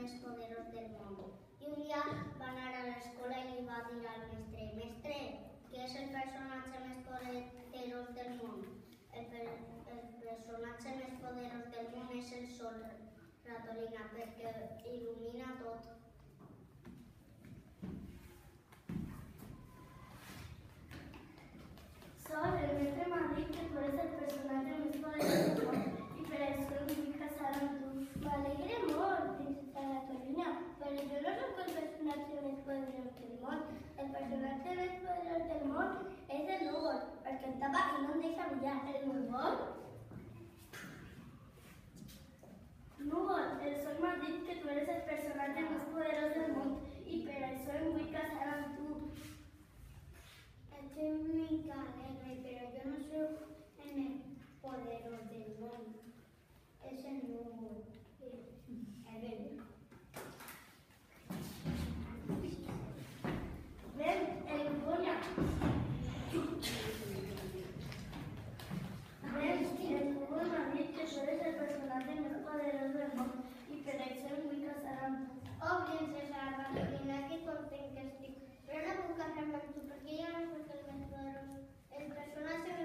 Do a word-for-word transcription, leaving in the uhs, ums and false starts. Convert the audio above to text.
més poderós del món. I un dia va anar a l'escola i li va dir al mestre: Mestre, qui és el personatge més poderós del món? El, per, el personatge més poderós del món és el sol, ratolina, perquè il·lumina tot. Sol, el mestre m'ha dit que tu eres el personatge més poderós del món i per això em vull casar amb tu. M'alegre molt, princesa Ratolina, però jo no soc el personatge més poderós del món. El personatge més poderós del món és el núvol, perquè em tapa i no em deixa brillar. El núvol? Núvol, el sol m'ha dit que tu eres el personatge més poderós del món i per això em vull casar amb tu. Estoy muy alegre, pero yo no soy el poderoso del mundo. Es el núvol. A ver. Ven, el Goya. Ven, el núvol m'ha dit que tu eres el personatge més poderós del món i per això em vull casar amb tu. Oh, princesa Ratolina, que content que estic. Però no puc casar-me amb tu perquè jo no soc el més poderós. El personatge